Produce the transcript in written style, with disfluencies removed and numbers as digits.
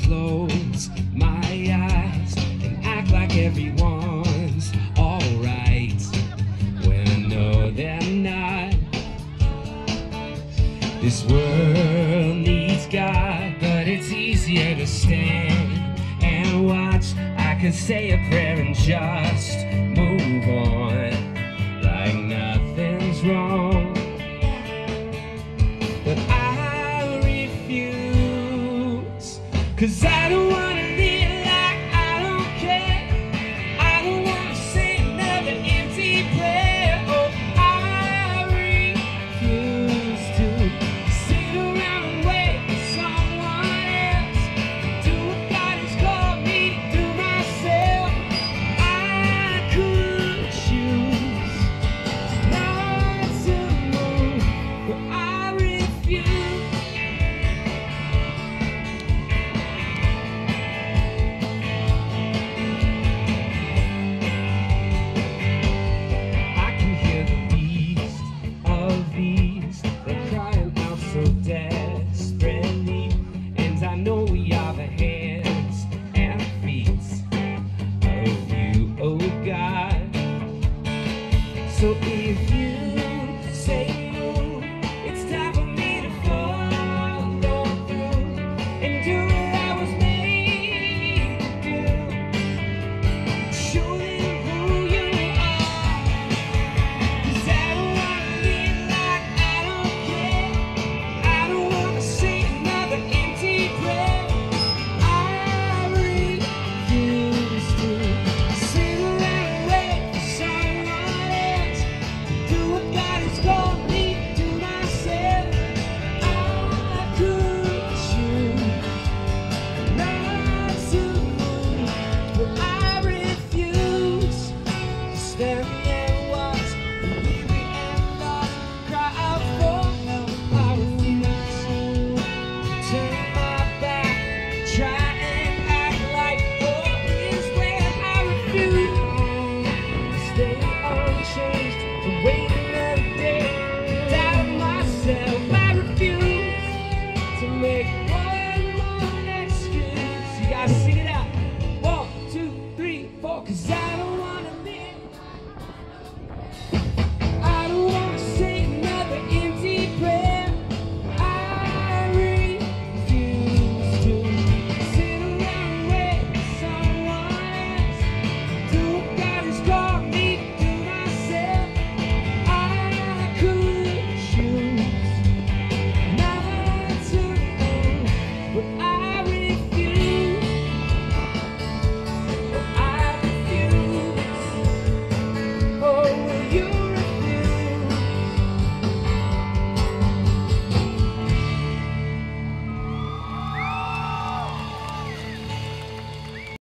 close my eyes and act like everyone's alright when I know they're not. This world needs God, but it's easier to stand and watch. I could say a prayer and just move on like nothing's wrong. But I refuse, 'cause I don't wanna live like I don't care. I don't wanna say another empty prayer. Oh, I refuse to sit around and wait for someone else to do what God has called me to do myself. I could choose not to move, but I refuse. I can hear the beast of beasts, they're crying out so desperately, and I know we are the hands and feet of you, oh God. So if you say